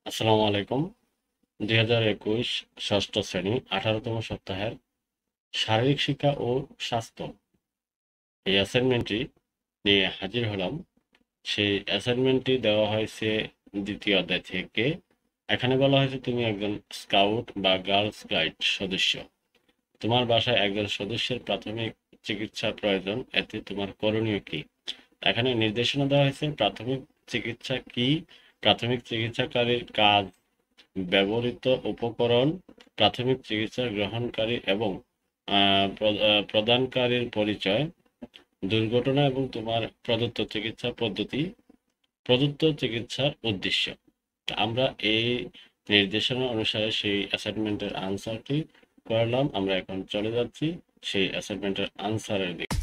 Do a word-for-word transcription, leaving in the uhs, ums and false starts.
আসসালামু আলাইকুম। দুই হাজার একুশ ষষ্ঠ শ্রেণী আঠারোতম সপ্তাহের শারীরিক শিক্ষা ও স্বাস্থ্য এই অ্যাসাইনমেন্টটি নিয়ে হাজির হলাম। সেই অ্যাসাইনমেন্টটি দেওয়া হয়েছে দ্বিতীয় অধ্যায় থেকে। এখানে বলা হয়েছে তুমি একজন স্কাউট বা গার্লস গাইড সদস্য। তোমার বাসায় একজন সদস্যের প্রাথমিক চিকিৎসা প্রয়োজন, এতে তোমার করণীয় কি? এখানে নির্দেশনা দেওয়া হয়েছে প্রাথমিক চিকিৎসা কি, প্রাথমিক চিকিৎসাকারীর কাজ, ব্যবহৃত উপকরণ, প্রাথমিক চিকিৎসা গ্রহণকারী এবং আহ, প্র- আহ, প্রদানকারীর পরিচয়, দুর্ঘটনা এবং তোমার প্রদত্ত চিকিৎসা পদ্ধতি, প্রদত্ত চিকিৎসার উদ্দেশ্য। তা আমরা এই নির্দেশনা অনুসারে সেই অ্যাসাইনমেন্টের আনসারটি করলাম। আমরা এখন চলে যাচ্ছি সেই অ্যাসাইনমেন্টের আনসারের দিকে।